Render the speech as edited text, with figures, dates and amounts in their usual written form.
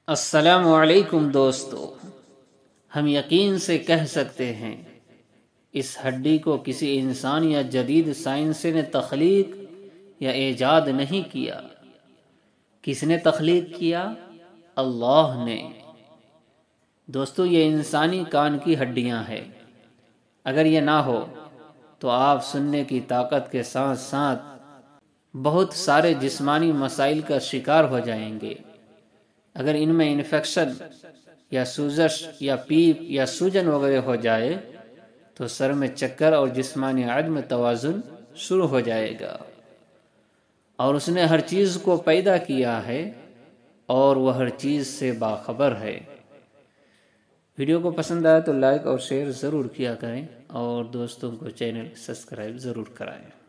अस्सलामु अलैकुम दोस्तों, हम यकीन से कह सकते हैं इस हड्डी को किसी इंसान या जदीद साइंस ने तख्लीक या ईजाद नहीं किया। किसने तख्लीक किया? अल्लाह ने। दोस्तों, ये इंसानी कान की हड्डियां हैं। अगर ये ना हो तो आप सुनने की ताकत के साथ साथ बहुत सारे जिस्मानी मसाइल का शिकार हो जाएंगे। अगर इनमें इन्फेक्शन या सूजश या पीप या सूजन वगैरह हो जाए तो सर में चक्कर और जिस्मानी अदम तवाजुन शुरू हो जाएगा। और उसने हर चीज़ को पैदा किया है और वह हर चीज़ से बाखबर है। वीडियो को पसंद आया तो लाइक और शेयर ज़रूर किया करें और दोस्तों को चैनल सब्सक्राइब ज़रूर कराएं।